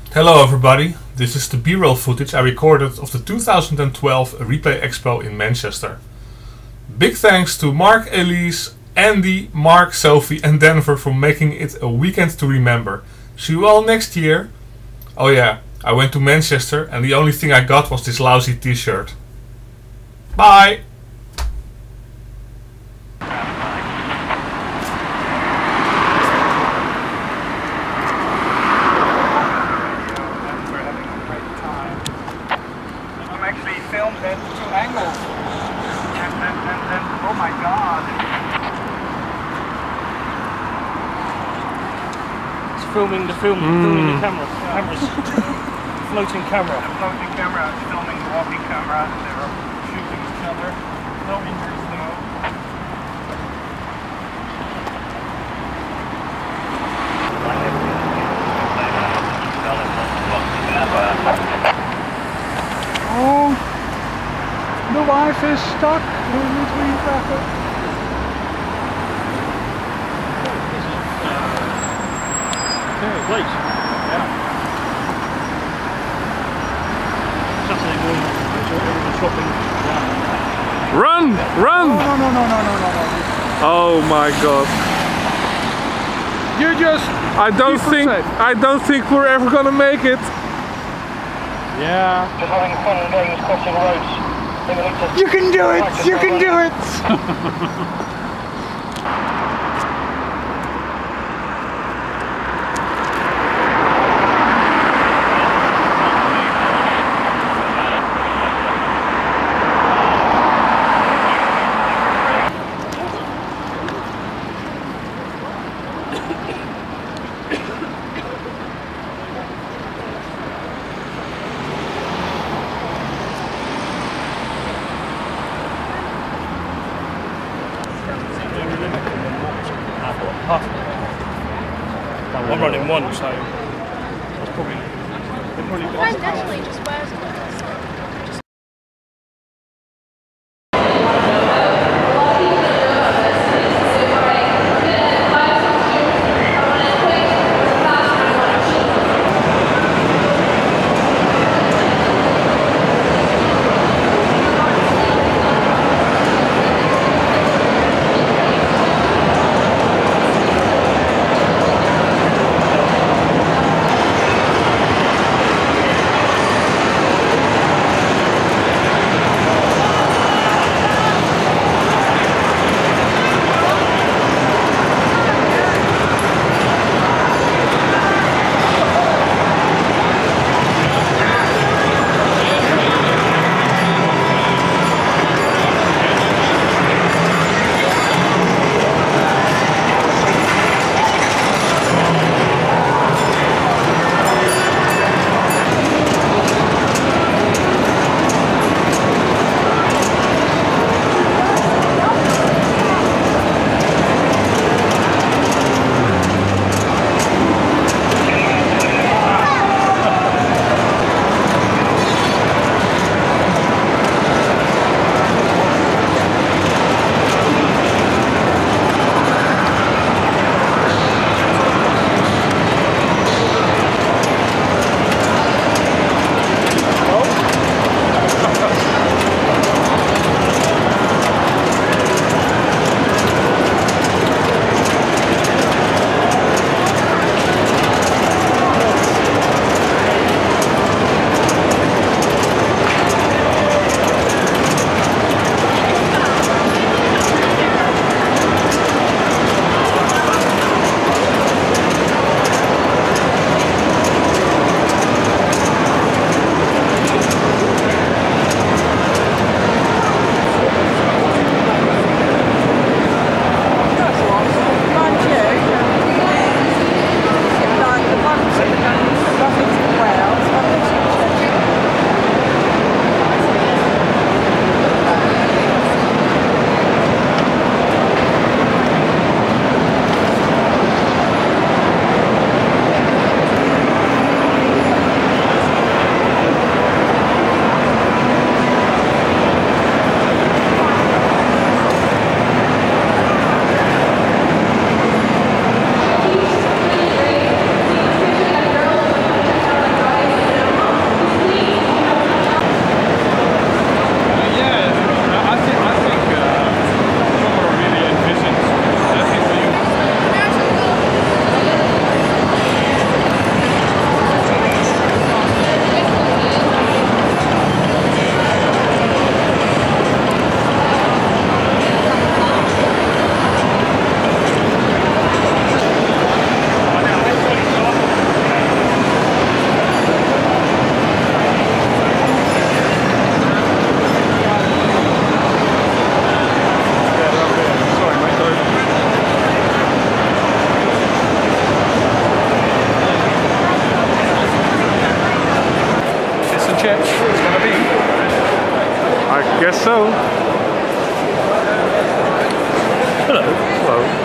Hello everybody, this is the B-roll footage I recorded of the 2012 Replay Expo in Manchester. Big thanks to Mark, Elise, Andy, Mark, Sophie and Denver for making it a weekend to remember. See you all next year. Oh yeah, I went to Manchester and the only thing I got was this lousy t-shirt. Bye! Filmed at two angles and oh my god, it's filming the camera, floating camera, it's filming the walking camera, and they're shooting each other. No injuries though. Oh, the wife is stuck in between traffic. Okay, place. Yeah. Saturday morning, so everyone's shopping. Yeah. Run! Run! No. Oh my god. You just I don't think we're ever gonna make it. Yeah. Just having fun and games crossing roads. You can do it! You can do it! I'm running one, so that's probably. Mine actually just wears it. check it's going to be. I guess so. Hello. Hello.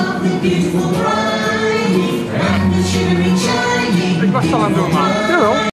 Ik was het al aan het doen, man. Jawel.